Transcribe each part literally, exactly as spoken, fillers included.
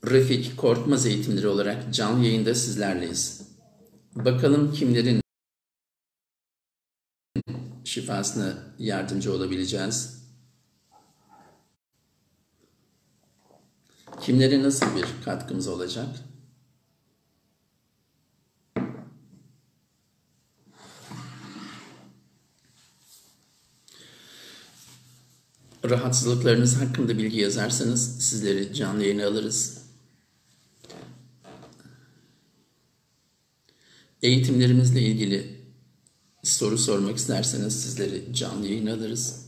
Refik Korkmaz eğitimleri olarak canlı yayında sizlerleyiz. Bakalım kimlerin şifasına yardımcı olabileceğiz? Kimlere nasıl bir katkımız olacak? Rahatsızlıklarınız hakkında bilgi yazarsanız sizleri canlı yayına alırız. Eğitimlerimizle ilgili soru sormak isterseniz sizleri canlı yayına alırız.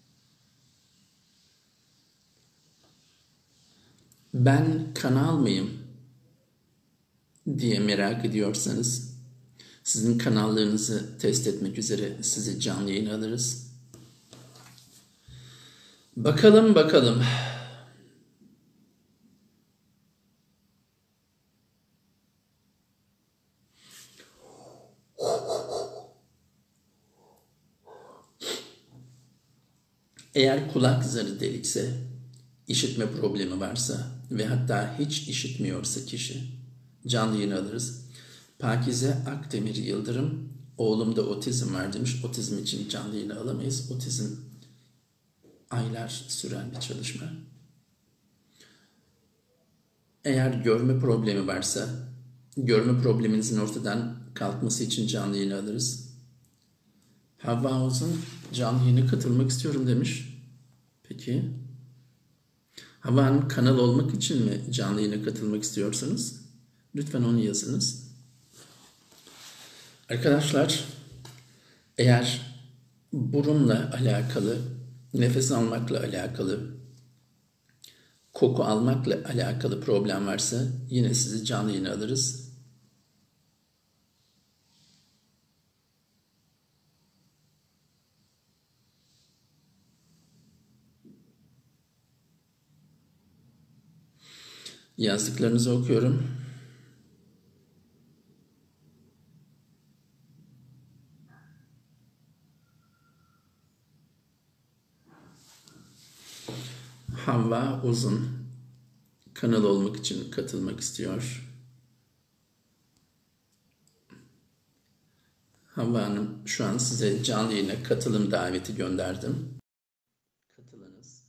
Ben kanal mıyım diye merak ediyorsanız sizin kanallarınızı test etmek üzere sizi canlı yayına alırız. Bakalım bakalım. Eğer kulak zarı delikse, işitme problemi varsa ve hatta hiç işitmiyorsa kişi canlı yayına alırız. Pakize Akdemir Yıldırım, oğlumda otizm var demiş. Otizm için canlı yayına alamayız. Otizm aylar süren bir çalışma. Eğer görme problemi varsa, görme probleminizin ortadan kalkması için canlı yayına alırız. Havva Uzun canlı yayına katılmak istiyorum demiş. Peki. Havva Hanım kanal olmak için mi canlı yayına katılmak istiyorsanız lütfen onu yazınız. Arkadaşlar eğer burunla alakalı, nefes almakla alakalı, koku almakla alakalı problem varsa yine sizi canlı yayına alırız. Yazdıklarınızı okuyorum. Havva Uzun kanal olmak için katılmak istiyor. Havva Hanım şu an size canlı yayına katılım daveti gönderdim. Katılınız.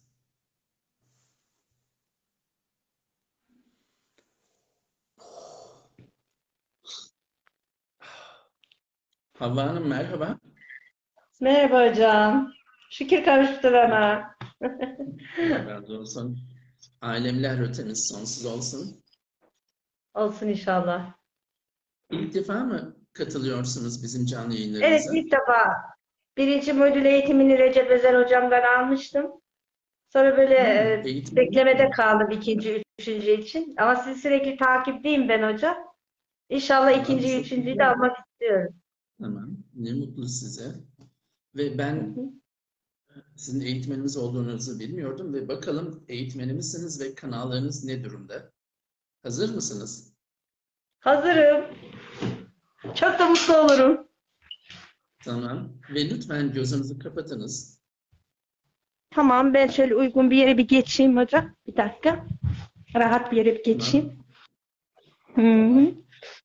Havva Hanım merhaba. Merhaba hocam. Şükür kavuşturana. Allah razı olsun. Alemler öteniz sonsuz olsun. Olsun inşallah. İlk defa mı katılıyorsunuz bizim canlı Evet, yayınlarımıza? ilk defa birinci modül eğitimini Recep Özer hocamdan almıştım. Sonra böyle Hmm, e, eğitim beklemede kaldım ikinci, üçüncü için. Ama sizi sürekli takipteyim ben hocam. İnşallah Tamam, ikinci, çok üçüncüyü de güzel. almak istiyorum. Tamam, ne mutlu size. Ve Hı ben hı. sizin eğitmenimiz olduğunuzu bilmiyordum ve bakalım eğitmenimizsiniz ve kanallarınız ne durumda? Hazır mısınız? Hazırım. Çok da mutlu olurum. Tamam. Ve lütfen gözünüzü kapatınız. Tamam, ben şöyle uygun bir yere bir geçeyim hocam. Bir dakika. Rahat bir yere bir Tamam. geçeyim. Hı hı.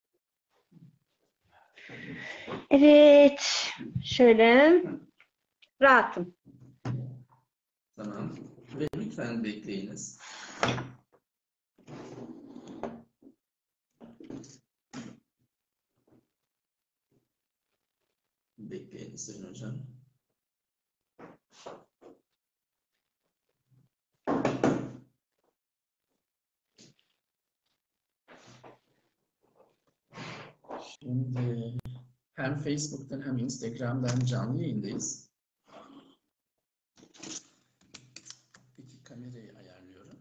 Evet. Şöyle. Rahatım. Tamam. Ve lütfen bekleyiniz. Bekleyiniz Sayın Hocam. Şimdi hem Facebook'tan hem Instagram'dan canlı yayındayız. İki kamerayı ayarlıyorum.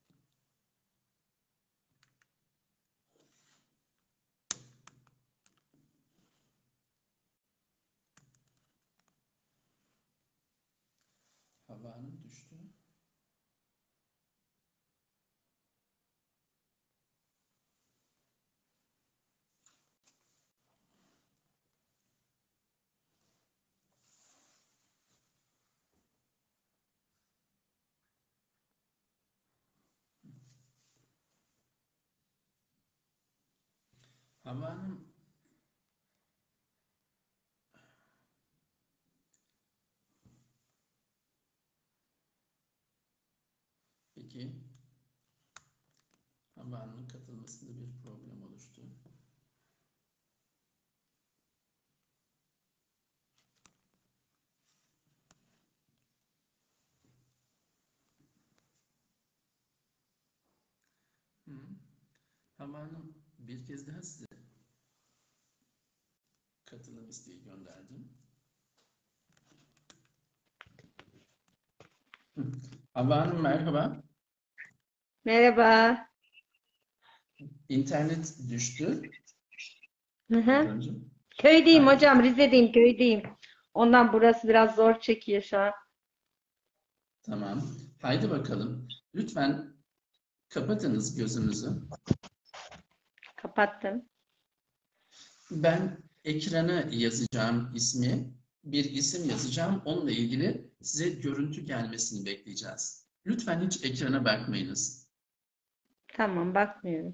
Havanın düştü. Havva Hanım, peki Havva Hanım'ın katılmasında bir problem oluştu. Hı. Havva Hanım, bir kez daha size katılım isteği gönderdim. Hı. Havva Hanım merhaba. Merhaba. İnternet düştü Hı az hı. önce. Köydeyim Haydi. hocam, Rize'deyim, köydeyim. Ondan burası biraz zor çekiyor şu an. Tamam. Haydi bakalım. Lütfen kapatınız gözünüzü. Kapattım. Ben ekrana yazacağım ismi, bir isim yazacağım. Onunla ilgili size görüntü gelmesini bekleyeceğiz. Lütfen hiç ekrana bakmayınız. Tamam, bakmıyorum.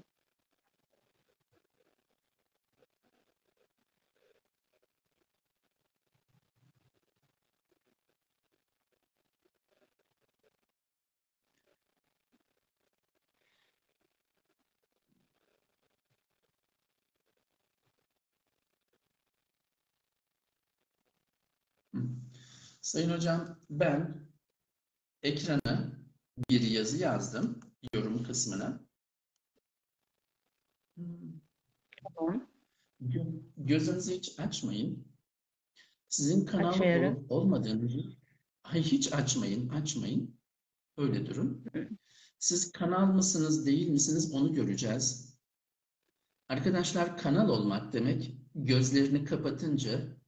Hı. Sayın hocam, ben ekrana bir yazı yazdım, yorum kısmına. Hı. Tamam. Gö- Gözünüzü hiç açmayın. Sizin kanal Açmıyorum. olup olmadığınızı Ay, hiç açmayın, açmayın. Öyle durun. Hı. Siz kanal mısınız, değil misiniz onu göreceğiz. Arkadaşlar, kanal olmak demek gözlerini kapatınca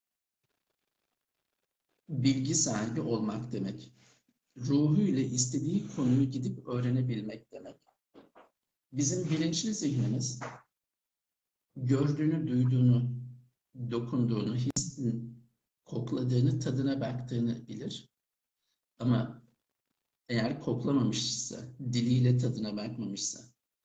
bilgi sahibi olmak demek. Ruhuyla istediği konuyu gidip öğrenebilmek demek. Bizim bilinçli zihnimiz gördüğünü, duyduğunu, dokunduğunu, hissini, kokladığını, tadına baktığını bilir. Ama eğer koklamamışsa, diliyle tadına bakmamışsa,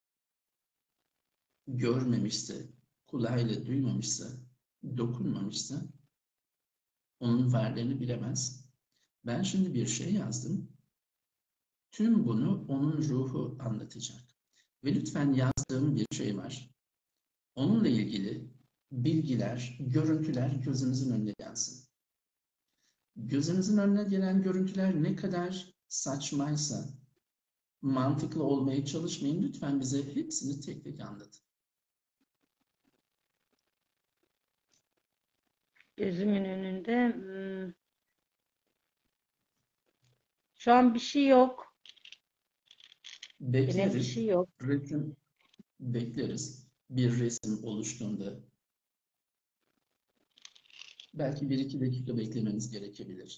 görmemişse, kulağıyla duymamışsa, dokunmamışsa onun varlığını bilemez. Ben şimdi bir şey yazdım. Tüm bunu onun ruhu anlatacak. Ve lütfen yazdığım bir şey var. Onunla ilgili bilgiler, görüntüler gözünüzün önüne gelsin. Gözünüzün önüne gelen görüntüler ne kadar saçmaysa, mantıklı olmaya çalışmayın. Lütfen bize hepsini tek tek anlatın. Gözümün önünde. hmm, Şu an bir şey yok. Gelen bir şey Bekleriz. yok. Resim bekleriz. Bir resim oluştuğunda belki bir iki dakika beklemeniz gerekebilir.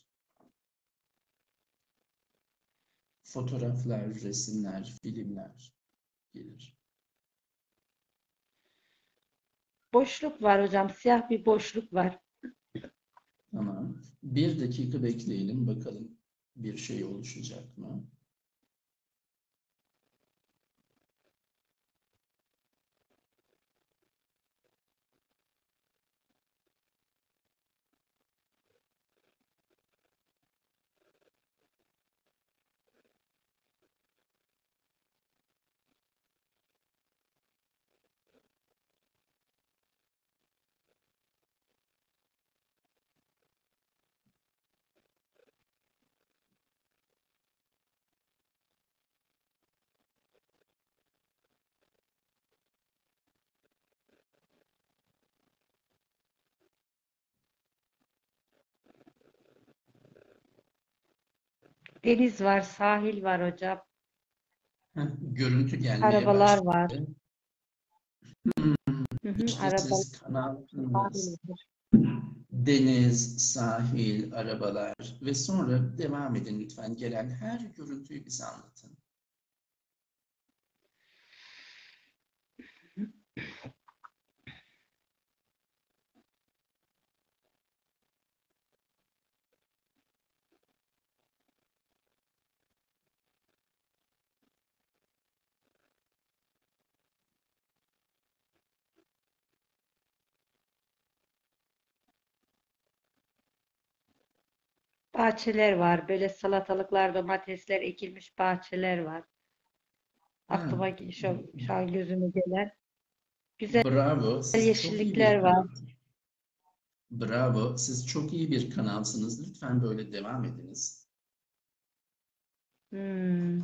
Fotoğraflar, resimler, filmler gelir. Boşluk var hocam. Siyah bir boşluk var. Tamam. Bir dakika bekleyelim bakalım bir şey oluşacak mı? Deniz var, sahil var hocam. Heh, görüntü gelmeye Arabalar var. başladı. Hı hı, İşte arabalar, siz kanalsınız. sahil var. Deniz, sahil, arabalar ve sonra devam edin lütfen. Gelen her görüntüyü bize anlatın. Bahçeler var. Böyle salatalıklar, domatesler ekilmiş bahçeler var. Ha, Aklıma ge- şu, şu an gözüme gelen güzel bravo. Siz çok iyi yeşillikler bir var. kanal. Bravo. Siz çok iyi bir kanalsınız. Lütfen böyle devam ediniz. Hmm.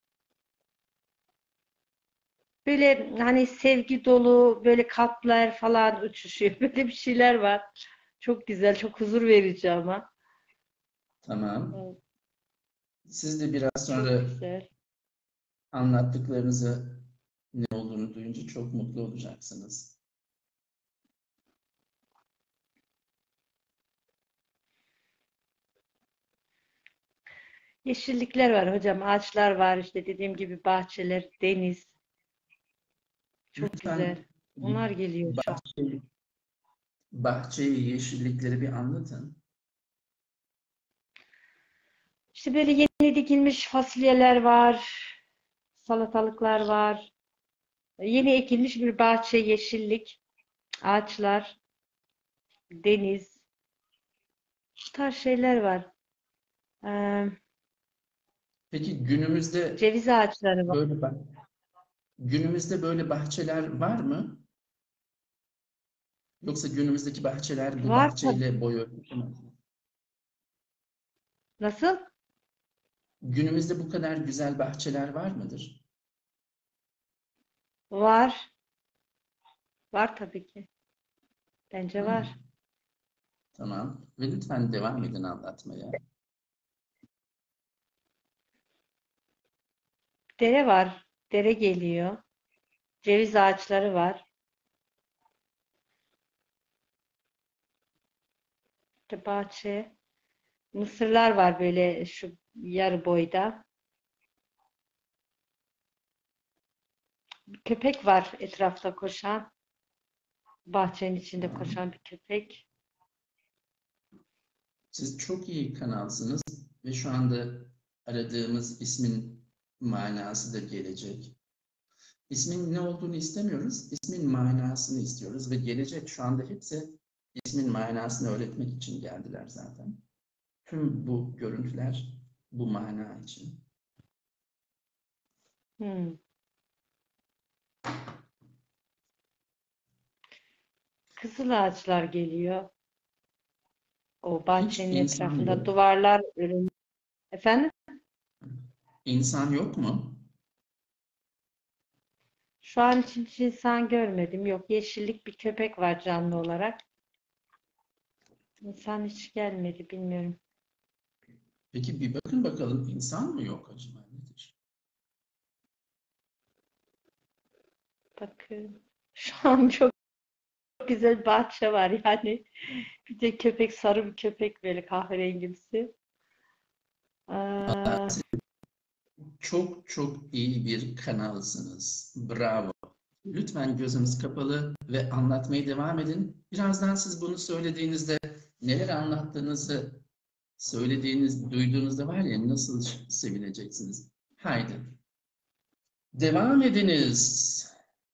Böyle hani sevgi dolu böyle kalpler falan uçuşuyor. Böyle bir şeyler var. Çok güzel, çok huzur verici ama. Tamam. Evet, Siz de biraz çok sonra güzel. anlattıklarınızı ne olduğunu duyunca çok mutlu olacaksınız. Yeşillikler var hocam, ağaçlar var işte dediğim gibi bahçeler, deniz. Çok Lütfen güzel. Onlar geliyor şu an. bahçe, bahçeyi, yeşillikleri bir anlatın. İşte böyle yeni dikilmiş fasulyeler var, salatalıklar var. Yeni ekilmiş bir bahçe, yeşillik, ağaçlar, deniz. Bu tarz şeyler var. Ee, Peki günümüzde ceviz ağaçları var. böyle bah- günümüzde böyle bahçeler var mı? Yoksa günümüzdeki bahçeler bu Var tabii. bahçeyle boy ölçüşemez mi? Nasıl? Günümüzde bu kadar güzel bahçeler var mıdır? Var. Var tabii ki. Bence Hmm, var. tamam. Ve lütfen devam edin anlatmaya. Dere var. Dere geliyor. Ceviz ağaçları var. İşte bahçe. Mısırlar var böyle şu yarı boyda. Bir köpek var etrafta koşan. Bahçenin içinde Tamam. koşan bir köpek. Siz çok iyi kanalsınız ve şu anda aradığımız ismin manası da gelecek. İsmin ne olduğunu istemiyoruz, ismin manasını istiyoruz ve gelecek şu anda hepsi ismin manasını öğretmek için geldiler zaten. Tüm bu görüntüler bu mana için. Hmm. Kızıl ağaçlar geliyor. O Hiç bahçenin insan etrafında yok. duvarlar örülmüş. Efendim? İnsan yok mu? Şu an için hiç insan görmedim. Yok, yeşillik bir köpek var canlı olarak. İnsan hiç gelmedi, bilmiyorum. Peki bir bakın bakalım insan mı yok acaba nedir? Bakıyorum. Şu an çok güzel bahçe var yani. Bir de köpek, sarı bir köpek böyle kahverengimsi. Vallahi Aa, siz çok çok iyi bir kanalsınız. Bravo. Lütfen gözünüz kapalı ve anlatmaya devam edin. Birazdan siz bunu söylediğinizde neler anlattığınızı söylediğiniz, duyduğunuzda var ya nasıl sevineceksiniz. Haydi. Devam ediniz.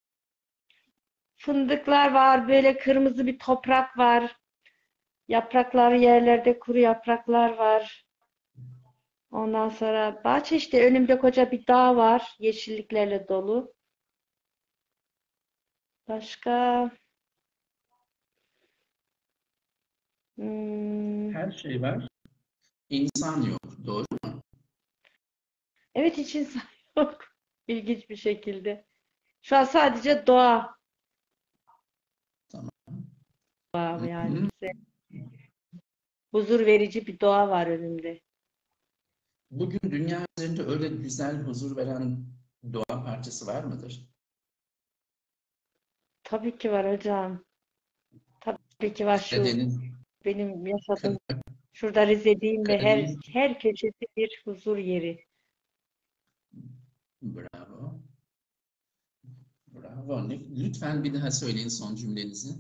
fındıklar var, böyle kırmızı bir toprak var. Yaprakları yerlerde kuru yapraklar var. Ondan sonra bahçe işte önümde koca bir dağ var. Yeşilliklerle dolu. Başka hmm, Her şey var. İnsan yok. Doğru mu? evet, hiç insan yok. İlginç bir şekilde. Şu an sadece doğa Tamam. var yani Hı. güzel. Huzur verici bir doğa var önümde. Bugün dünya üzerinde öyle güzel, huzur veren doğa parçası var mıdır? Tabii ki var hocam. Tabii ki var şu Karadeniz, benim yaşadığım Kar- şurada Rize'deyim ve her Karadeniz, her köşesi bir huzur yeri. bravo. Bravo. Ne- Lütfen bir daha söyleyin son cümlenizi.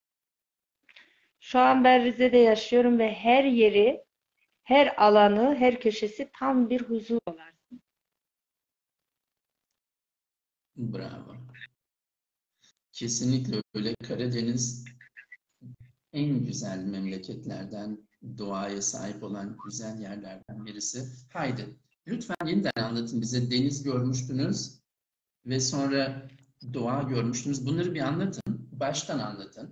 Şu an ben Rize'de yaşıyorum ve her yeri, her alanı, her köşesi tam bir huzur. Bravo. Kesinlikle öyle. Karadeniz en güzel memleketlerden doğaya sahip olan güzel yerlerden birisi. Haydi, lütfen yeniden anlatın bize. Deniz görmüştünüz ve sonra doğa görmüştünüz. Bunları bir anlatın. Baştan anlatın.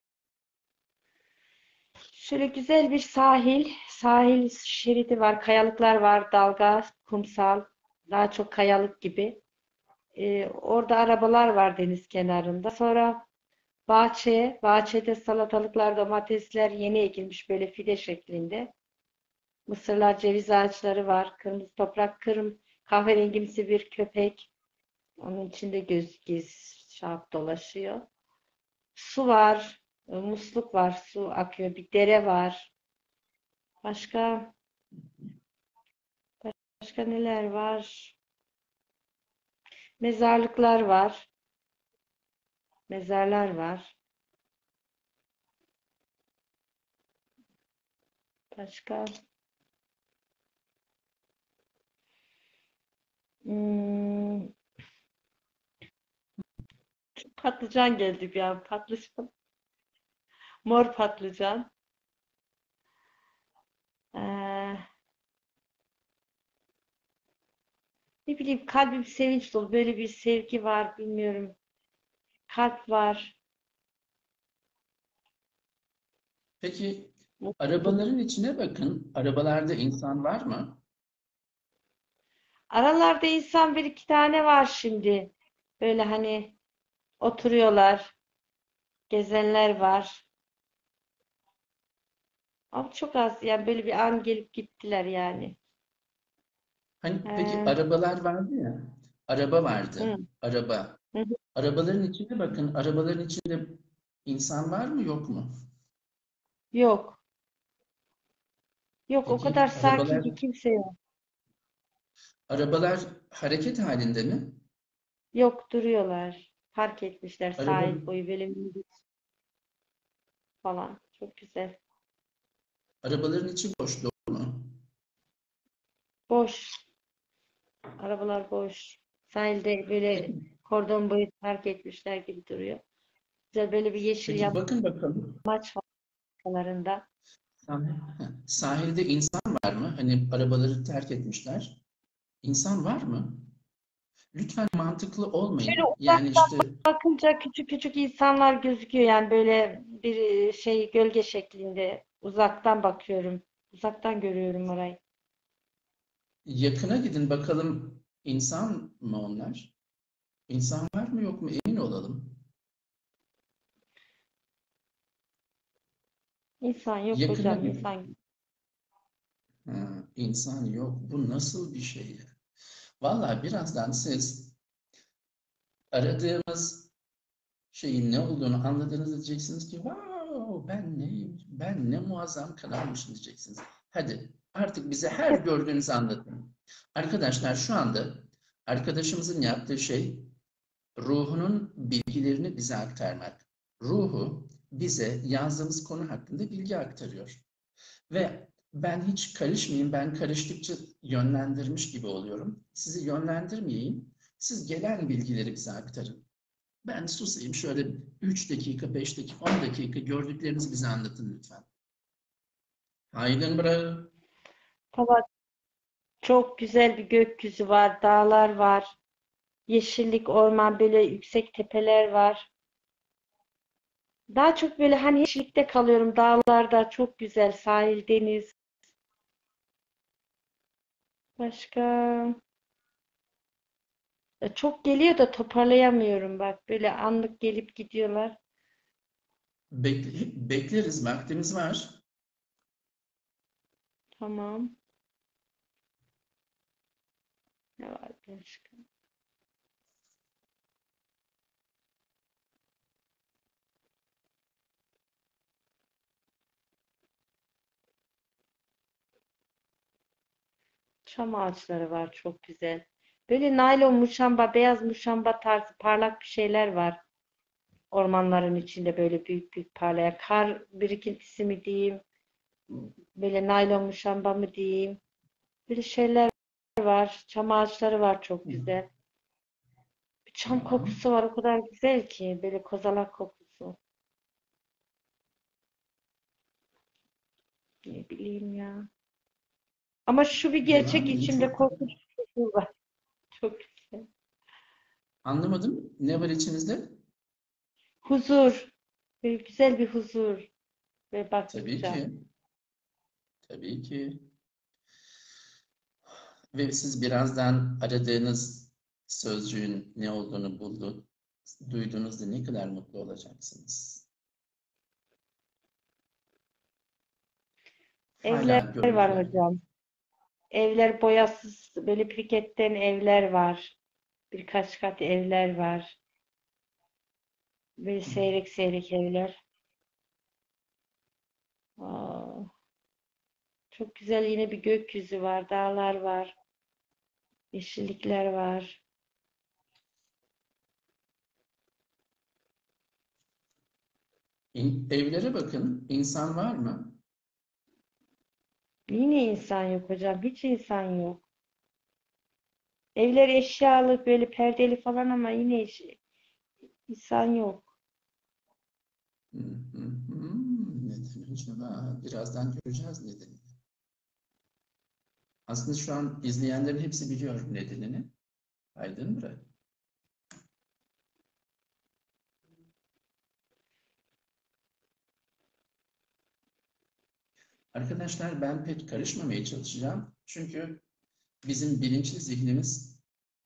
Şöyle güzel bir sahil, sahil şeridi var, kayalıklar var, dalga, kumsal, daha çok kayalık gibi. Ee, orada arabalar var deniz kenarında. Sonra bahçe, bahçede salatalıklar, domatesler yeni ekilmiş böyle fide şeklinde. Mısırlar, ceviz ağaçları var. Kırmızı toprak, kırm, kahverengimsi bir köpek. Onun içinde göz, göz şap dolaşıyor. Su var, e, musluk var, su akıyor. Bir dere var. Başka başka neler var? Mezarlıklar var. Mezarlar var. Başka hmm, patlıcan geldi bir an. Patlıcan. Mor patlıcan. Ee, ne bileyim kalbim sevinç dolu. Böyle bir sevgi var. Bilmiyorum. Kalp var. Peki, Mutluluk. arabaların içine bakın. Arabalarda insan var mı? Aralarda insan bir iki tane var şimdi. Böyle hani oturuyorlar. Gezenler var. Ama çok az. Yani böyle bir an gelip gittiler yani. Hani peki Ee, arabalar vardı ya. Araba vardı. hı, Araba. hı hı. Arabaların içine bakın. Arabaların içinde insan var mı yok mu? Yok. Yok o kadar Peki sakin arabalar ki kimse yok. arabalar hareket halinde mi? Yok duruyorlar. Park etmişler Araba sahil boyu böyle minik falan. Çok güzel. arabaların içi boş doğru mu? Boş. Arabalar boş. Sahilde böyle Peki, kordon boyu park etmişler gibi duruyor. Güzel böyle bir yeşil peki bakın bakalım. yamaç var. Sahil- Heh, Sahilde insan var mı? Hani arabaları terk etmişler. İnsan var mı? Lütfen mantıklı Şöyle olmayın. Yani uzaktan işte bakınca küçük küçük insanlar gözüküyor. Yani böyle bir şey gölge şeklinde uzaktan bakıyorum. Uzaktan görüyorum orayı. yakına gidin bakalım insan mı onlar? İnsan var mı yok mu emin olalım. İnsan yok Yakına hocam, gidin. insan. Ha, insan yok. Bu nasıl bir şey ya? Vallahi birazdan siz aradığımız şeyin ne olduğunu anladığınızda diyeceksiniz ki wow, ben neyim? Ben ne muazzam kanalmışım diyeceksiniz. Hadi artık bize her gördüğünüzü anlatın. Arkadaşlar şu anda arkadaşımızın yaptığı şey ruhunun bilgilerini bize aktarmak. Ruhu bize yazdığımız konu hakkında bilgi aktarıyor. Ve ben hiç karışmayayım, ben karıştıkça yönlendirmiş gibi oluyorum. Sizi yönlendirmeyeyim, siz gelen bilgileri bize aktarın. Ben susayım, şöyle üç dakika, beş dakika, on dakika gördüklerinizi bize anlatın lütfen. Haydın bre. Tamam. Çok güzel bir gökyüzü var, dağlar var, yeşillik, orman, böyle yüksek tepeler var. Daha çok böyle hani yeşillikte kalıyorum, dağlarda çok güzel, sahil, deniz. Başka E, çok geliyor da toparlayamıyorum bak. Böyle anlık gelip gidiyorlar. Bekle- bekleriz, vaktimiz var. Tamam. Ne var başka? Çam ağaçları var çok güzel. Böyle naylon muşamba, beyaz muşamba tarzı parlak bir şeyler var. Ormanların içinde böyle büyük büyük parlayan. Kar birikintisi mi diyeyim? Böyle naylon muşamba mı diyeyim? Böyle şeyler var. Çam ağaçları var çok güzel. Bir çam Tamam. kokusu var o kadar güzel ki. Böyle kozalak kokusu. bileyim ya. Ama şu bir Devam gerçek, edin. içimde Çok korkunç bir şey var. Çok güzel. anlamadım. Ne var içinizde? Huzur. Böyle güzel bir huzur ve Tabii baktıkça. ki. Tabii ki. Ve siz birazdan aradığınız sözcüğün ne olduğunu buldu. Duyduğunuzda ne kadar mutlu olacaksınız. Hala Evler var görüntüler. hocam. Evler boyasız, böyle pirketten evler var. Birkaç kat evler var. Böyle seyrek seyrek evler. Aa, çok güzel, yine bir gökyüzü var, dağlar var, yeşillikler var. İn- Evlere bakın. İnsan var mı? Yine insan yok hocam, hiç insan yok. Evler eşyalı, böyle perdeli falan ama yine iş- insan yok. Hı hı hı. Neden acaba? Birazdan göreceğiz nedenini. Aslında şu an izleyenlerin hepsi biliyor nedenini. Aydın bırak. Arkadaşlar ben pek karışmamaya çalışacağım. Çünkü bizim bilinçli zihnimiz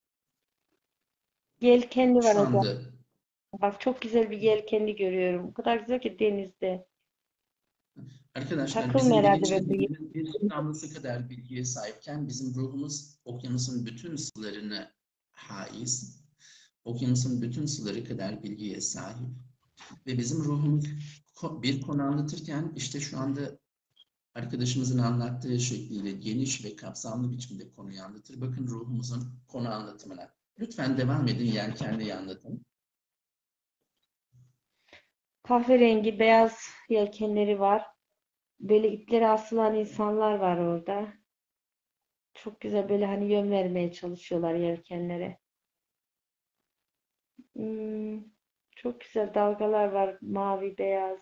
Yelkenli var şu hocam. anda Bak, çok güzel bir yelkenli görüyorum. O kadar güzel ki denizde. arkadaşlar Takılma bizim herhalde bilinçli ben bu zihnimiz bir su damlası kadar bilgiye sahipken bizim ruhumuz okyanusun bütün sularına haiz. Okyanusun bütün suları kadar bilgiye sahip. Ve bizim ruhumuz ko- bir konu anlatırken işte şu anda arkadaşımızın anlattığı şekliyle geniş ve kapsamlı biçimde konuyu anlatır. Bakın ruhumuzun konu anlatımına. Lütfen devam edin, yelkenliyi anlatın. kahverengi beyaz yelkenleri var. Böyle iplere asılan insanlar var orada. Çok güzel, böyle hani yön vermeye çalışıyorlar yelkenlere. Hmm, çok güzel dalgalar var, mavi beyaz.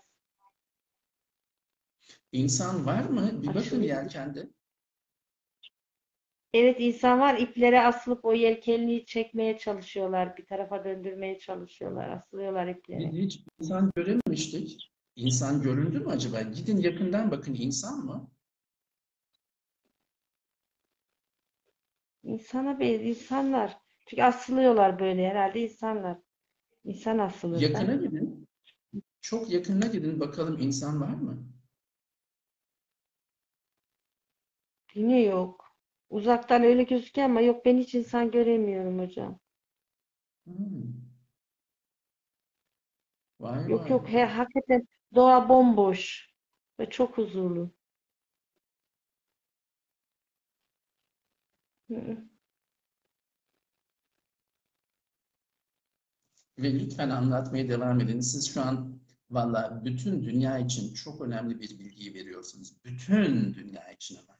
İnsan var mı? Bir bakın Aşırı. yelkende. Evet, insan var, iplere asılıp o yelkenliği çekmeye çalışıyorlar. Bir tarafa döndürmeye çalışıyorlar. Asılıyorlar Biz iplere. hiç insan görememiştik. İnsan göründü mü acaba? Gidin yakından bakın, insan mı? İnsana benziyor insanlar. Çünkü asılıyorlar böyle, herhalde insanlar. İnsan asılır Yakına da. gidin. Çok yakınına gidin bakalım insan var mı? Yine yok. Uzaktan öyle gözüküyor ama yok, ben hiç insan göremiyorum hocam. Hmm. Vay Yok vay yok, he, vay. hakikaten doğa bomboş ve çok huzurlu. Hı hı. Ve lütfen anlatmaya devam edin. Siz şu an valla bütün dünya için çok önemli bir bilgiyi veriyorsunuz. Bütün dünya için ama.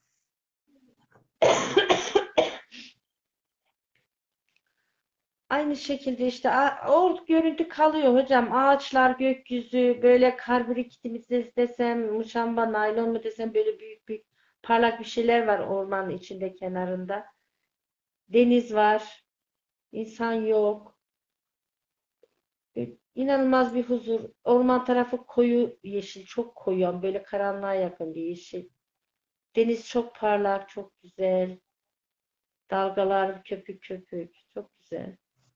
Aynı şekilde işte a- o görüntü kalıyor hocam. Ağaçlar, gökyüzü, böyle kar birikintisi desem, muşamba, naylon mu desem, böyle büyük büyük parlak bir şeyler var ormanın içinde, kenarında. Deniz var, insan yok. E, İnanılmaz bir huzur. Orman tarafı koyu yeşil, çok koyu, böyle karanlığa yakın bir yeşil. Deniz çok parlak, çok güzel. Dalgalar köpük köpük, çok güzel.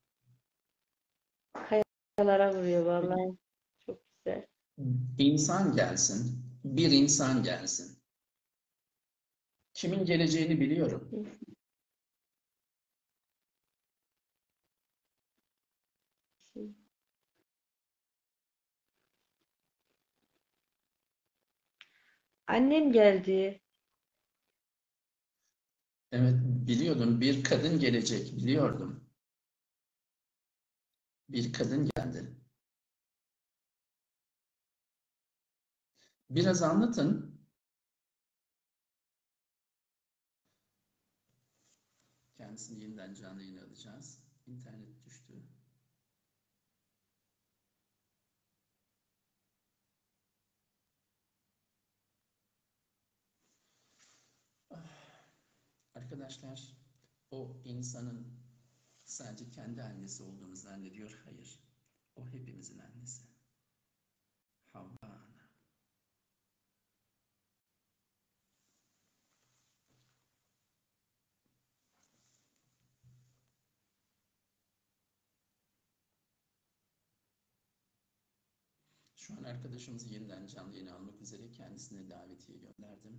Kayalara vuruyor Peki vallahi. Çok güzel. insan gelsin, bir insan gelsin. Kimin geleceğini biliyorum. Annem geldi. Evet, biliyordum. Bir kadın gelecek, biliyordum. Bir kadın geldi. Biraz anlatın. Kendisini yeniden canlı yayına alacağız. İnternet düştü. Arkadaşlar, o insanın sadece kendi annesi olduğunu zannediyor. Hayır. O hepimizin annesi. Havva ana. Şu an arkadaşımızı yeniden canlı yayına almak üzere kendisine davetiye gönderdim.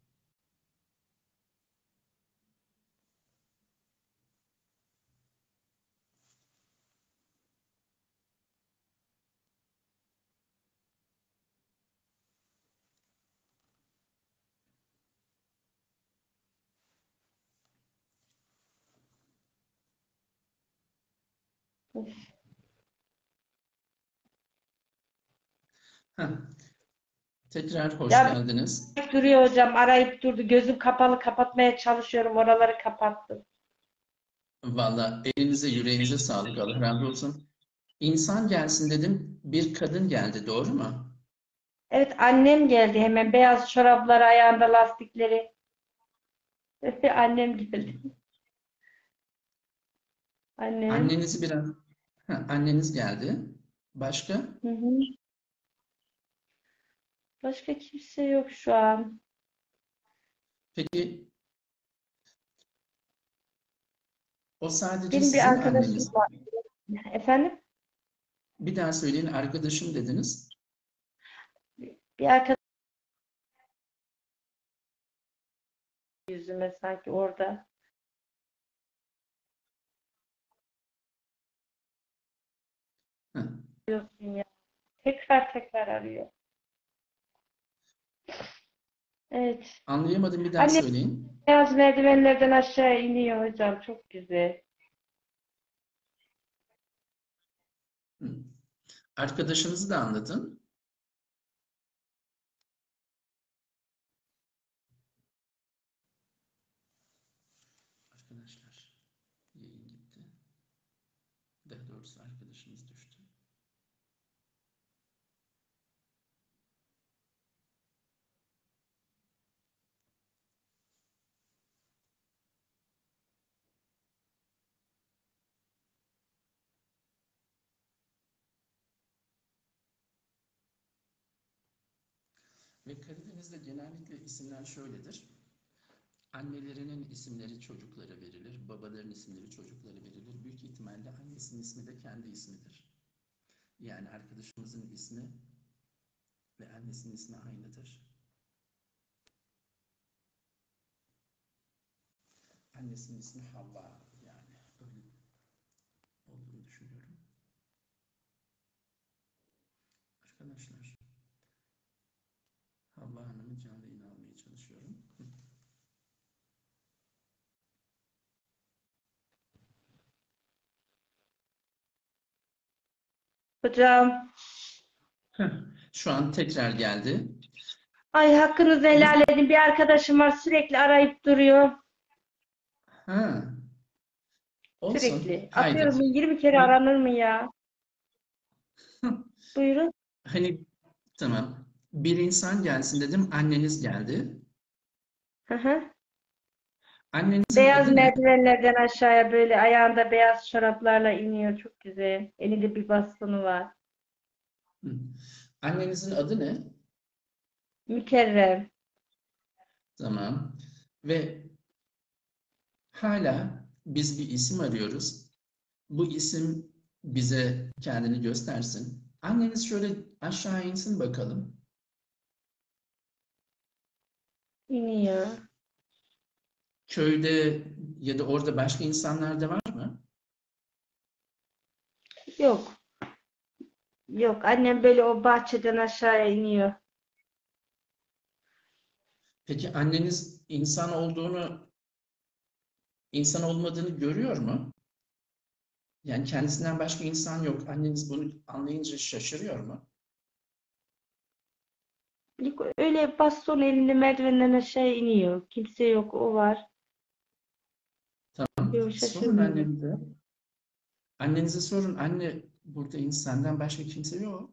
Of. Heh. Tekrar hoş Ya geldiniz. duruyor hocam. Arayıp durdu. Gözüm kapalı, kapatmaya çalışıyorum. Oraları kapattım. Valla elinize yüreğinize sağlık. Allah razı olsun. İnsan gelsin dedim. Bir kadın geldi. Doğru mu? Evet, annem geldi hemen. Beyaz çorapları, ayağında lastikleri. Annem geldi. Annem. Annenizi biraz... Ha, anneniz geldi. Başka? Hı hı. Başka kimse yok şu an. Peki o sadece Benim bir sizin arkadaşım anneniz. var. Efendim? Bir daha söyleyin, arkadaşım dediniz. Bir arkadaşım yüzüme sanki orada. Heh. Diyorsun ya. Tekrar tekrar arıyor. Evet. Anlayamadım, bir daha Annem söyleyin. beyaz merdivenlerden aşağı iniyor hocam. Çok güzel. Hı. Arkadaşınızı da anlatın. Arkadaşlar, yayın gitti. Daha doğrusu arkadaşımız düştü. Ve Karadeniz'de genellikle isimler şöyledir. Annelerinin isimleri çocuklara verilir, babaların isimleri çocuklara verilir. Büyük ihtimalle annesinin ismi de kendi ismidir. Yani arkadaşımızın ismi ve annesinin ismi aynıdır. Annesinin ismi Havva, yani öyle olduğunu düşünüyorum. Arkadaşlar, Havva Hanım'ı canlı yayına almaya çalışıyorum. Hocam. Şu an tekrar geldi. Ay, hakkınızı helal edin. Bir arkadaşım var, sürekli arayıp duruyor. Ha, olsun. Sürekli. Haydi. Atıyorum, yirmi kere aranır mı ya? Buyurun. Hani tamam. Bir insan gelsin dedim. Anneniz geldi. Hı hı. Annenizin Beyaz adı ne? merdivenlerden aşağıya böyle ayağında beyaz çoraplarla iniyor. Çok güzel. Elinde bir bastonu var. Hı. Annenizin adı ne? Mükerrem. Tamam. Ve hala biz bir isim arıyoruz. Bu isim bize kendini göstersin. Anneniz şöyle aşağı insin bakalım. İniyor. Köyde ya da orada başka insanlar da var mı? Yok. Yok. Annem böyle o bahçeden aşağıya iniyor. Peki anneniz insan olduğunu, insan olmadığını görüyor mu? Yani kendisinden başka insan yok. Anneniz bunu anlayınca şaşırıyor mu? Yok, öyle baston elinde merdivenden aşağı iniyor. Kimse yok. O var. Tamam. Yok, Sorun şaşırmıyor. annenize. Annenize sorun. Anne, burada insandan başka kimse yok.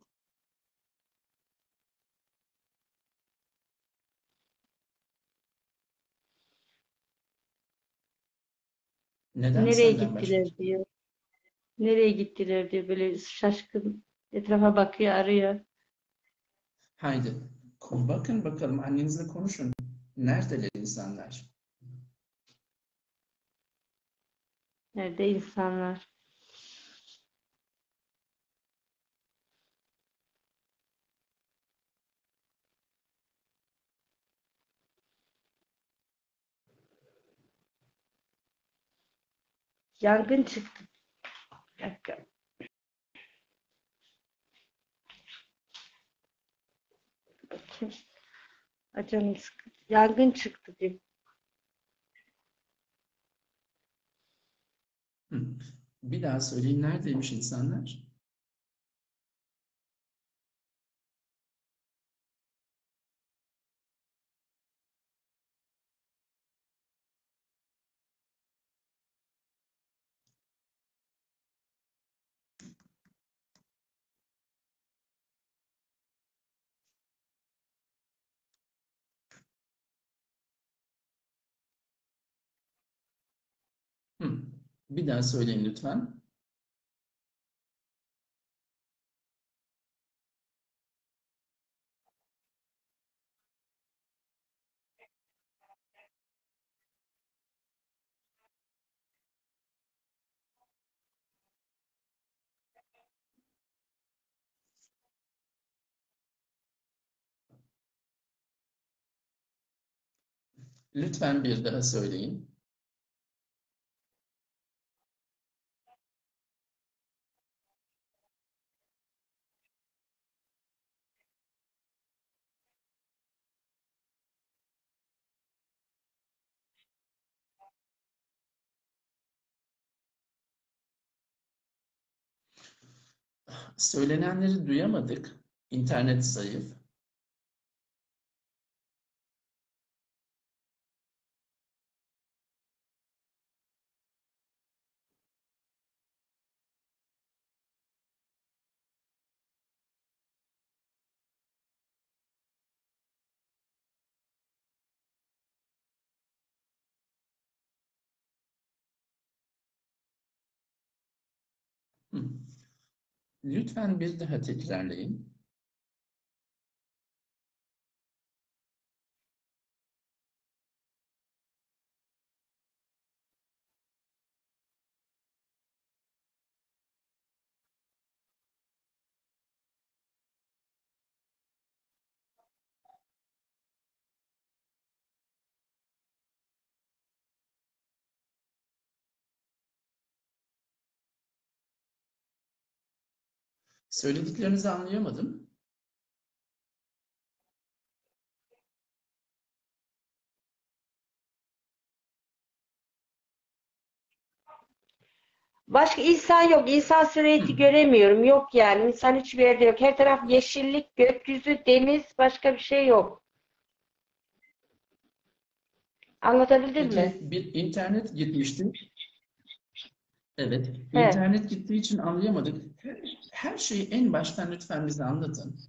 Neden Nereye senden başka? gittiler diyor. Nereye gittiler diyor. Böyle şaşkın etrafa bakıyor, arıyor. Haydi. Bakın bakalım annenizle konuşun. Neredeler insanlar? Nerede insanlar? Yangın çıktı. Bir dakika. Bakayım. Ay, canım sıkıldı. Yangın çıktı diyor. Hı. Bir daha söyleyin, neredeymiş insanlar? Hı. Bir daha söyleyin lütfen. Lütfen bir daha söyleyin. Söylenenleri duyamadık. İnternet zayıf. Hı. Lütfen bir daha tekrarlayın. Söylediklerinizi anlayamadım. Başka insan yok. İnsan Hı. silüeti göremiyorum. Yok yani. İnsan hiçbir yerde yok. Her taraf yeşillik, gökyüzü, deniz, başka bir şey yok. Anlatabildim Peki mi? bir internet gitmişti. Evet. He. İnternet gittiği için anlayamadık. Her şeyi en baştan lütfen bize anlatın.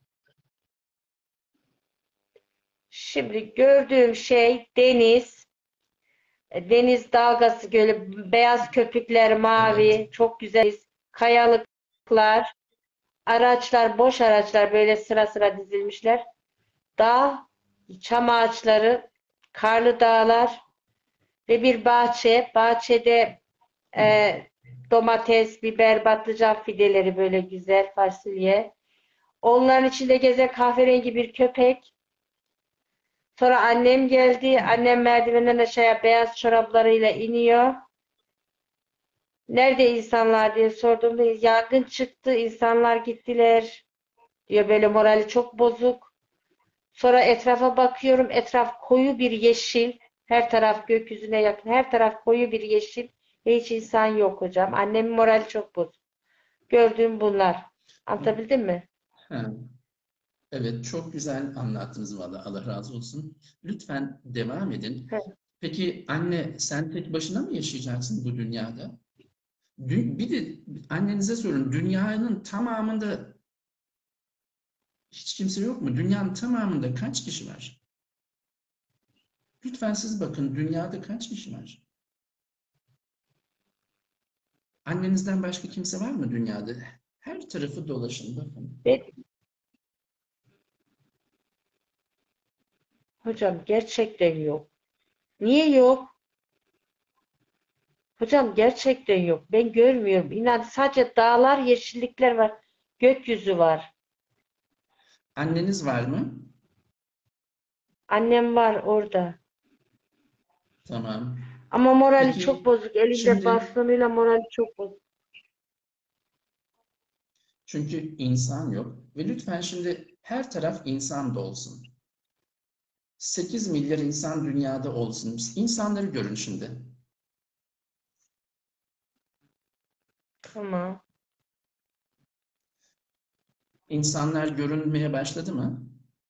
Şimdi gördüğüm şey deniz, e, deniz dalgası, böyle beyaz köpükler, Evet. mavi, çok güzel kayalıklar, araçlar, boş araçlar böyle sıra sıra dizilmişler. Dağ, çam ağaçları, karlı dağlar ve bir bahçe. Bahçede Hı. e, domates, biber, patlıcan fideleri, böyle güzel fasulye. Onların içinde gezen kahverengi bir köpek. Sonra annem geldi. Hı. Annem merdivenden aşağıya beyaz çoraplarıyla iniyor. Nerede insanlar diye sorduğumda yangın çıktı, insanlar gittiler diyor, böyle morali çok bozuk. Sonra etrafa bakıyorum, etraf koyu bir yeşil. Her taraf gökyüzüne yakın, her taraf koyu bir yeşil ve hiç insan yok hocam. Annemin morali çok bozuk. Gördüğüm bunlar. Anlatabildim mi? Ha. Evet, çok güzel anlattınız valla. Allah razı olsun. Lütfen devam edin. Peki anne, sen tek başına mı yaşayacaksın bu dünyada? Dü- Bir de annenize sorun. Dünyanın tamamında hiç kimse yok mu? Dünyanın tamamında kaç kişi var? Lütfen siz bakın, dünyada kaç kişi var? Annenizden başka kimse var mı dünyada? Her tarafı dolaşın bakın. Ben, hocam gerçekten yok. Niye yok? Hocam gerçekten yok. Ben görmüyorum. İnan sadece dağlar, yeşillikler var. Gökyüzü var. Anneniz var mı? Annem var orada. Tamam. Ama morali çok Peki bozuk. Elinde şimdi bastonuyla morali çok bozuk. çünkü insan yok ve lütfen şimdi her taraf insan da olsun. sekiz milyar insan dünyada olsun. İnsanları görün şimdi. Tamam. İnsanlar görünmeye başladı mı?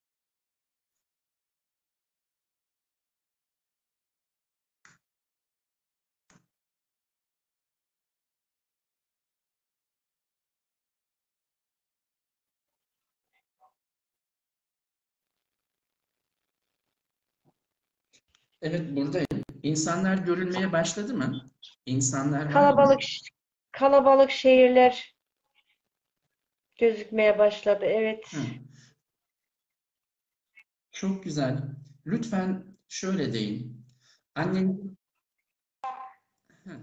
Evet, buradayım. İnsanlar görülmeye başladı mı? İnsanlar var Kalabalık mı? kalabalık şehirler gözükmeye başladı. Evet. Hı, çok güzel. Lütfen şöyle deyin. Annen... Hı,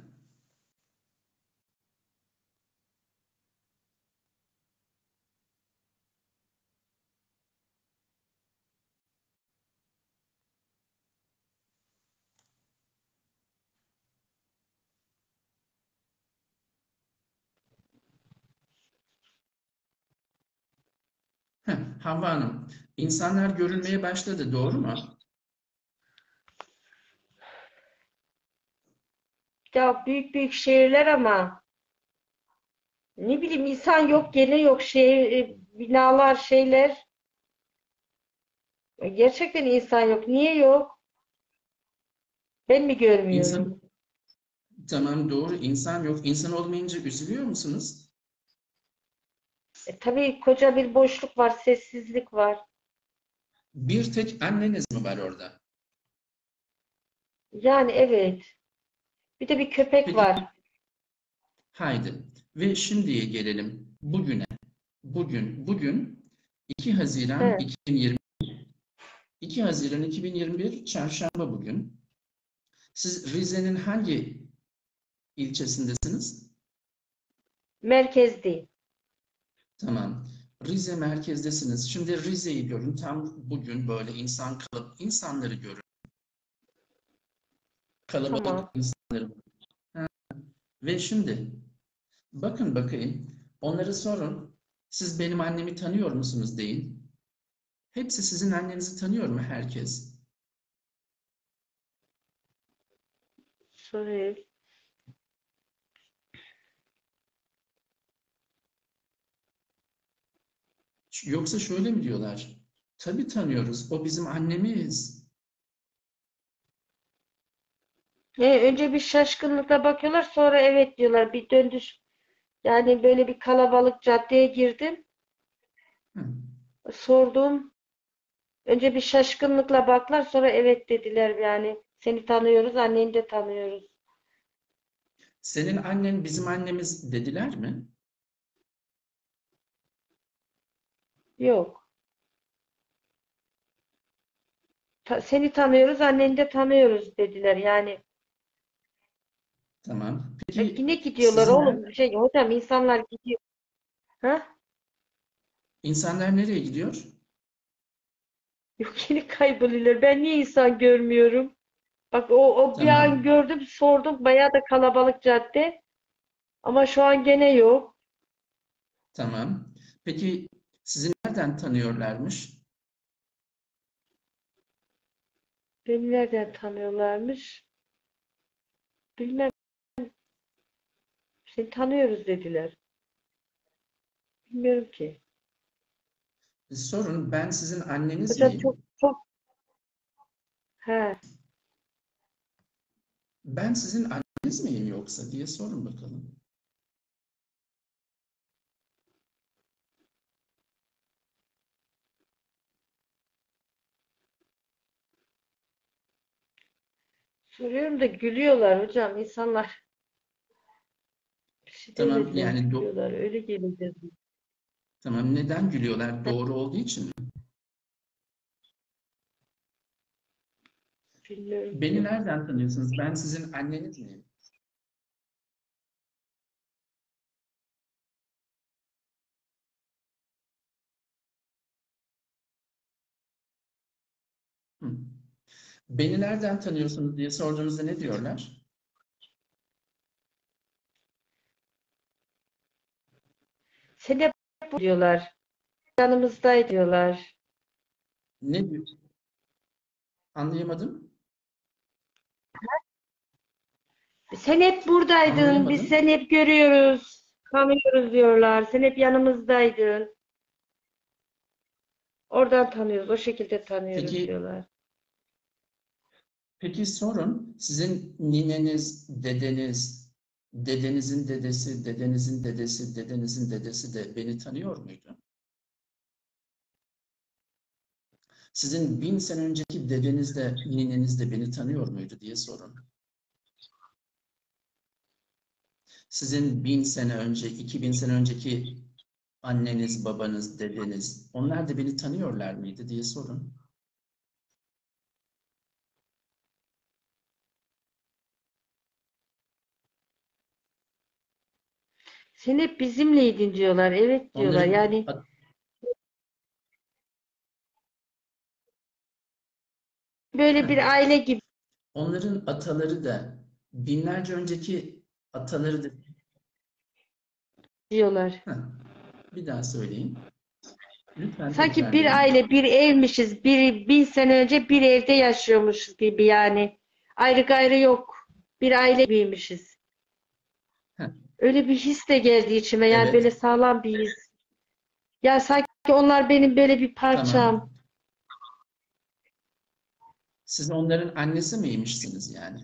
hı, Havva Hanım, insanlar görülmeye başladı, doğru mu? Ya büyük büyük şehirler ama ne bileyim insan yok, gene yok. Şehir, e, binalar, şeyler. E, Gerçekten insan yok. Niye yok? Ben mi görmüyorum? İnsan, tamam doğru, insan yok. İnsan olmayınca üzülüyor musunuz? E, tabii koca bir boşluk var, sessizlik var. Bir tek anneniz mi var orada? Yani evet. Bir de bir köpek Peki, var. haydi. Ve şimdiye gelelim. Bugüne. Bugün, bugün iki Haziran He, iki bin yirmi, iki Haziran iki bin yirmi bir Çarşamba bugün. Siz Rize'nin hangi ilçesindesiniz? merkez değil. Tamam. Rize merkezdesiniz. Şimdi Rize'yi görün. Tam bugün böyle insan kalıp insanları görün. Kalabalık Tamam. insanları. Ha. Ve şimdi bakın bakayım. Onları sorun. Siz benim annemi tanıyor musunuz deyin. Hepsi sizin annenizi tanıyor mu herkes? Sorayım. Yoksa şöyle mi diyorlar? Tabii tanıyoruz. O bizim annemiz. E, önce bir şaşkınlıkla bakıyorlar, sonra evet diyorlar. Bir döndüş. Yani böyle bir kalabalık caddeye girdim. Hı. Sordum. Önce bir şaşkınlıkla baktılar, sonra evet dediler yani. Seni tanıyoruz, anneni de tanıyoruz. Senin annen bizim annemiz dediler mi? Yok. Ta- seni tanıyoruz, anneni de tanıyoruz dediler yani. Tamam. E, Peki yine gidiyorlar sizinler, oğlum. Şey, hocam insanlar gidiyor. Ha? insanlar nereye gidiyor? Yok yine kayboluyorlar. Ben niye insan görmüyorum? Bak o, o bir an Tamam. gördüm, sordum. Bayağı da kalabalık cadde. Ama şu an gene yok. Tamam. Peki sizi nereden tanıyorlarmış? Beni nereden tanıyorlarmış? Bilmem. Seni tanıyoruz dediler. Bilmiyorum ki. Sorun, ben sizin anneniz Hocam çok miyim? çok he. Ben sizin anneniz miyim yoksa diye sorun bakalım. Soruyorum da gülüyorlar hocam. İnsanlar kişi Tamam demediler, yani do- gülüyorlar. Öyle gelince. tamam neden gülüyorlar? Doğru olduğu için mi? Bilmiyorum Beni ki. nereden tanıyorsunuz? Ben sizin anneniz miyim? Hı. Beni nereden tanıyorsunuz diye sorduğunuzda ne diyorlar? Seni hep diyorlar. Yanımızda diyorlar. Ne diyor? Anlayamadım. Sen hep buradaydın. Biz Anlayamadım. seni hep görüyoruz. Tanıyoruz diyorlar. Sen hep yanımızdaydın. Oradan tanıyoruz. O şekilde tanıyoruz Peki, diyorlar. peki sorun sizin nineniz, dedeniz, dedenizin dedesi, dedenizin dedesi, dedenizin dedesi de beni tanıyor muydu? Sizin bin sene önceki dedeniz de, nineniz de beni tanıyor muydu diye sorun. Sizin bin sene önce, iki bin sene önceki anneniz, babanız, dedeniz, onlar da beni tanıyorlar mıydı diye sorun. Sen hep bizimleydin diyorlar. Evet diyorlar. Onların Yani böyle bir aile gibi onların ataları da binlerce önceki ataları da. diyorlar. Heh, bir daha söyleyin. Lütfen Sanki bir tekrarlayın. aile, bir evmişiz. Bir bin sene önce bir evde yaşıyormuşuz gibi yani. Ayrı gayrı yok. Bir aile gibiymişiz. Heh, Öyle bir his de geldi içime. Yani böyle evet, sağlam bir his. Ya sanki onlar benim böyle bir tamam. parçam. Siz onların annesi miymişsiniz yani?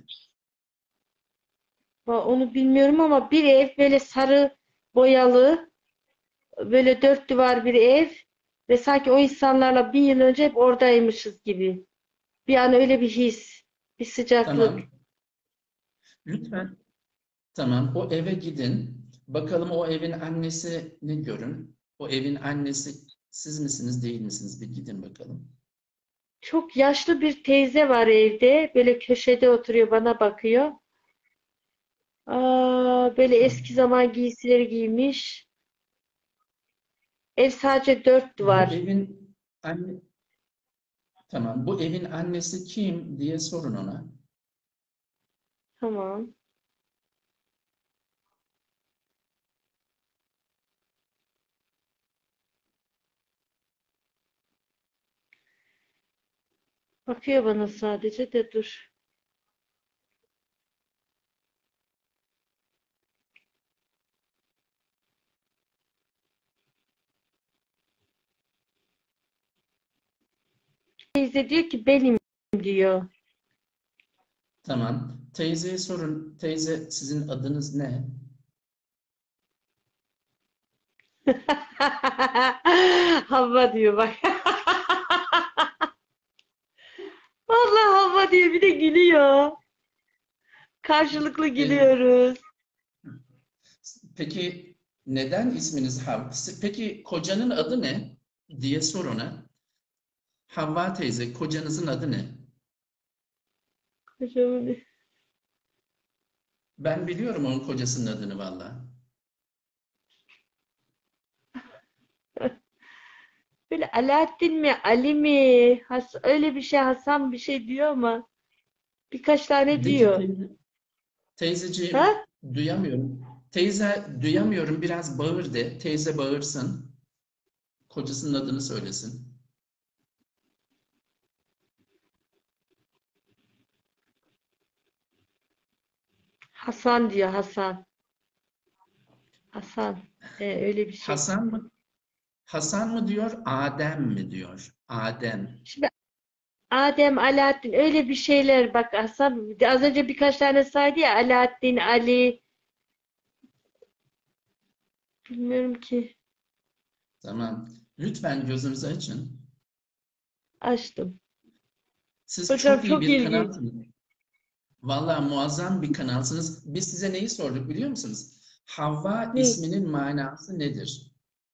Va- Onu bilmiyorum ama bir ev böyle sarı boyalı, böyle dört duvar bir ev ve sanki o insanlarla bin yıl önce hep oradaymışız gibi. Bir an öyle bir his, bir sıcaklık. Tamam. Lütfen, tamam. O eve gidin. Bakalım o evin annesi ne görün? O evin annesi siz misiniz, değil misiniz? Bir gidin bakalım. Çok yaşlı bir teyze var evde. Böyle köşede oturuyor, bana bakıyor. Aa, böyle Hı. eski zaman giysileri giymiş. Ev sadece dört Bu duvar. evin anne, tamam. Bu evin annesi kim diye sorun ona. Tamam. Bakıyor bana sadece de dur. Teyze diyor ki benim diyor. Tamam. Teyzeye sorun. Teyze sizin adınız ne? Havva diyor bak. Vallahi Havva diyor, bir de gülüyor. Karşılıklı Ee, gülüyoruz. peki neden isminiz Havva? Peki kocanın adı ne diye sor ona. Havva teyze, kocanızın adı ne? Hocam, Ben biliyorum onun kocasının adını valla. böyle Alaaddin mi, Ali mi? Has öyle bir şey, Hasan bir şey diyor ama birkaç tane De ki diyor. teyze, teyzeciğim Ha? duyamıyorum. Teyze duyamıyorum biraz bağır de. Teyze bağırsın. Kocasının adını söylesin. Hasan diyor, Hasan. Hasan. Ee, öyle bir şey. Hasan mı? Hasan mı diyor, Adem mi diyor? Adem. Şimdi Adem, Alaaddin öyle bir şeyler, bak Hasan az önce birkaç tane saydı ya, Alaaddin, Ali, bilmiyorum ki, Tamam. Lütfen gözünüzü açın. açtım. Siz Hocam çok iyi çok bir ilginç. kanalsınız. Vallahi muazzam bir kanalsınız. Biz size neyi sorduk biliyor musunuz? Havva Ne? isminin manası nedir?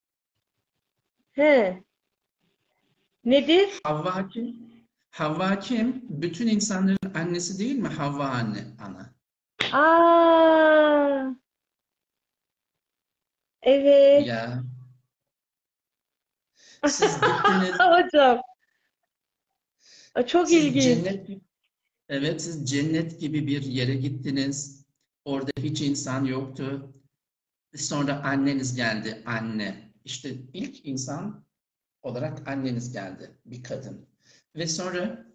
He. Nedir? Havva kim? Havva kim? Bütün insanların annesi değil mi? Havva anne, ana. Aa, evet. Ya siz gittiniz, Hocam, çok siz ilginç. cennet, evet siz cennet gibi bir yere gittiniz. Orada hiç insan yoktu. Sonra anneniz geldi, anne. İşte ilk insan olarak anneniz geldi, bir kadın. Ve sonra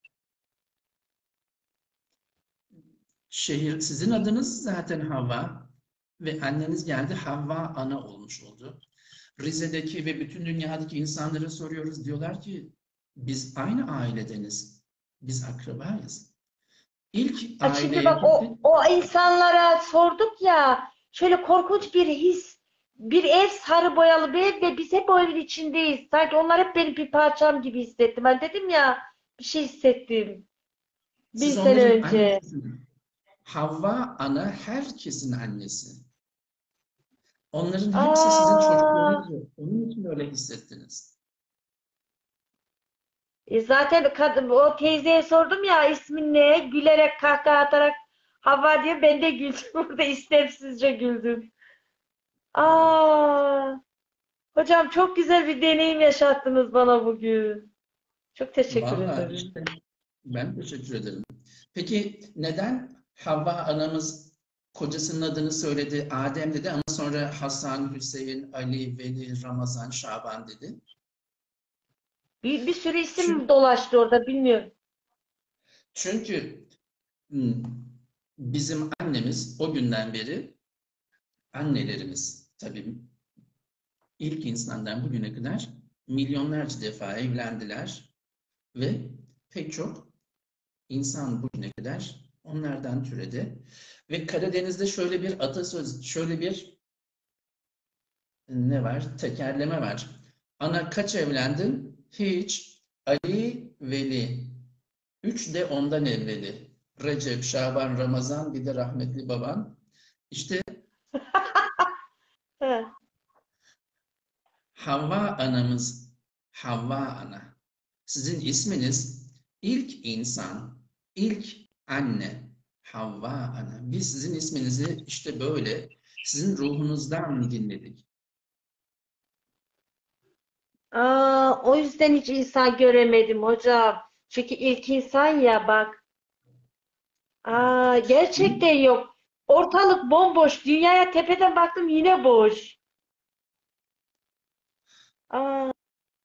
şehir, sizin adınız zaten Havva ve anneniz geldi, Havva ana olmuş oldu. Rize'deki ve bütün dünyadaki insanlara soruyoruz, diyorlar ki biz aynı ailedeniz, biz akrabayız. İlk Ha, şimdi aileye bak gittik, o o insanlara sorduk ya, şöyle korkunç bir his, bir ev, sarı boyalı bir ev ve biz hep o evin içindeyiz. Sanki onlar hep benim bir parçam gibi hissettim. Ben dedim ya, bir şey hissettim bin siz sene onların önce. annesisiniz. Havva ana herkesin annesi. Onların hepsi sizin Aa, çocuklarınız. Onun için öyle hissettiniz. e zaten kadın, o teyzeye sordum ya ismin ne? Gülerek kahkaha atarak Havva diyor. Ben de güldüm. Burada istemsizce güldüm. Aa, hocam çok güzel bir deneyim yaşattınız bana bugün. Çok teşekkür Vallahi ederim. işte ben teşekkür ederim. Peki neden Havva anamız kocasının adını söyledi, Adem dedi ama sonra Hasan, Hüseyin, Ali, Veli, Ramazan, Şaban dedi? Bir, bir sürü Çünkü, isim dolaştı orada, bilmiyorum. çünkü hmm, bizim annemiz o günden beri annelerimiz tabii ilk insandan bugüne kadar milyonlarca defa evlendiler ve pek çok İnsan bugüne kadar onlardan türedi. Ve Karadeniz'de şöyle bir atasöz, şöyle bir ne var? Tekerleme var. Ana kaç evlendin? Hiç. Ali, Veli. Üç de ondan evveli. Recep, Şaban, Ramazan, bir de rahmetli baban. İşte He. Havva anamız, Havva ana. Sizin isminiz ilk insan, ilk anne, Havva ana. Biz sizin isminizi işte böyle sizin ruhunuzdan dinledik. Aa, o yüzden hiç insan göremedim hocam. Çünkü ilk insan ya, bak. Aa, gerçekten yok. Ortalık bomboş. Dünyaya tepeden baktım, yine boş. Aa,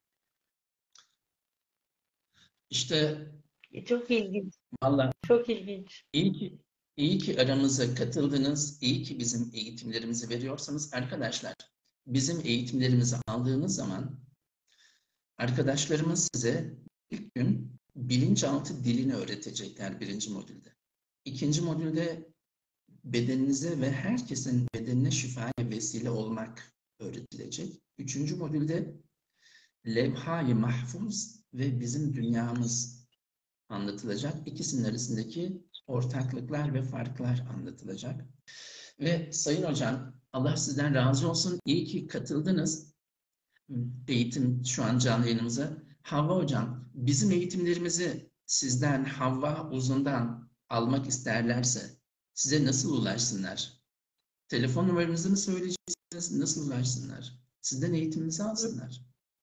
İşte çok ilginç. valla Çok ilginç. iyi ki, iyi ki aramıza katıldınız, iyi ki bizim eğitimlerimizi veriyorsanız arkadaşlar, bizim eğitimlerimizi aldığınız zaman arkadaşlarımız size ilk gün bilinçaltı dilini öğretecekler birinci modülde. İkinci modülde bedeninize ve herkesin bedenine şifaya vesile olmak öğretilecek. Üçüncü modülde levha-i mahfuz ve bizim dünyamız anlatılacak. İkisinin arasındaki ortaklıklar ve farklar anlatılacak. Ve Sayın Hocam, Allah sizden razı olsun. İyi ki katıldınız eğitim şu an canlı yayınımıza. Havva Hocam, bizim eğitimlerimizi sizden, Havva Uzun'dan almak isterlerse size nasıl ulaşsınlar? Telefon numaranızı mı söyleyeceksiniz? Nasıl ulaşsınlar? Sizden eğitiminizi alsınlar.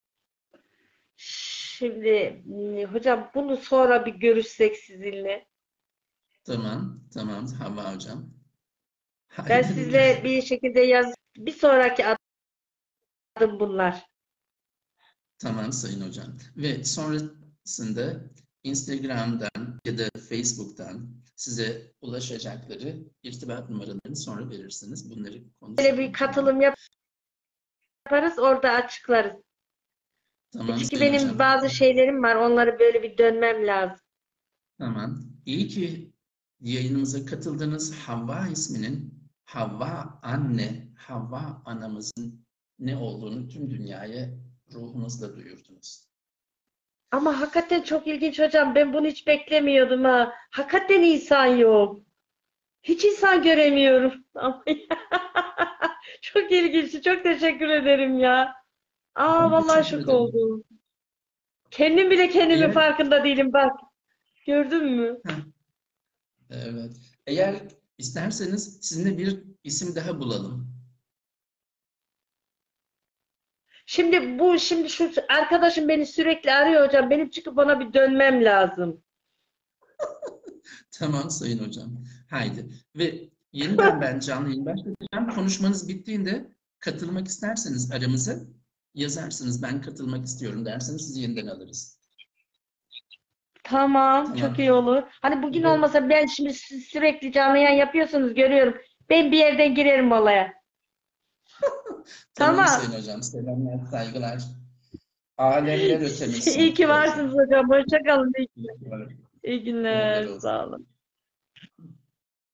Şimdi m, hocam bunu sonra bir görüşsek sizinle. Tamam, tamam Havva Hocam. Ben Aynen öyle. sizle bir şekilde yaz, bir sonraki adım bunlar. Tamam Sayın Hocam. Ve sonrasında Instagram'dan ya da Facebook'tan size ulaşacakları irtibat numaralarını sonra verirsiniz. Bunları Böyle bir konuşalım, tamam mı? katılım yaparız, orada açıklarız. Tamam Çünkü Sayın benim Hocam. bazı şeylerim var, onları böyle bir dönmem lazım. Tamam. İyi ki yayınımıza katıldınız. Havva isminin Havva anne, Havva anamızın ne olduğunu tüm dünyaya ruhunuzla duyurdunuz. Ama hakikaten çok ilginç hocam. Ben bunu hiç beklemiyordum ha. Hakikaten insan yok. Hiç insan göremiyorum. Çok ilginç. Çok teşekkür ederim ya. Aa Ben vallahi teşekkür şok ederim. oldum. Kendim bile kendimin Eğer farkında değilim bak. Gördün mü? Heh, evet. Eğer isterseniz sizinle bir isim daha bulalım. Şimdi bu şimdi şu arkadaşım beni sürekli arıyor hocam. Benim çıkıp ona bir dönmem lazım. Tamam Sayın Hocam. Haydi. Ve yeniden ben canlı yayın başlatacağım. Konuşmanız bittiğinde katılmak isterseniz aramıza yazarsınız. Ben katılmak istiyorum derseniz sizi yeniden alırız. Tamam, çok iyi Tamam. olur. Hani bugün Ve olmasa ben şimdi siz sürekli canlı yayın yapıyorsunuz görüyorum. Ben bir yerden girerim olaya. tamam Sayın Tamam. Hocam. Selamlar, saygılar. Alemler İyi ötemizsin ki varsınız hocam. hocam. Hoşça kalın. İyi İyi ki var. iyi Uğurlar günler. Sağ olsun. olun.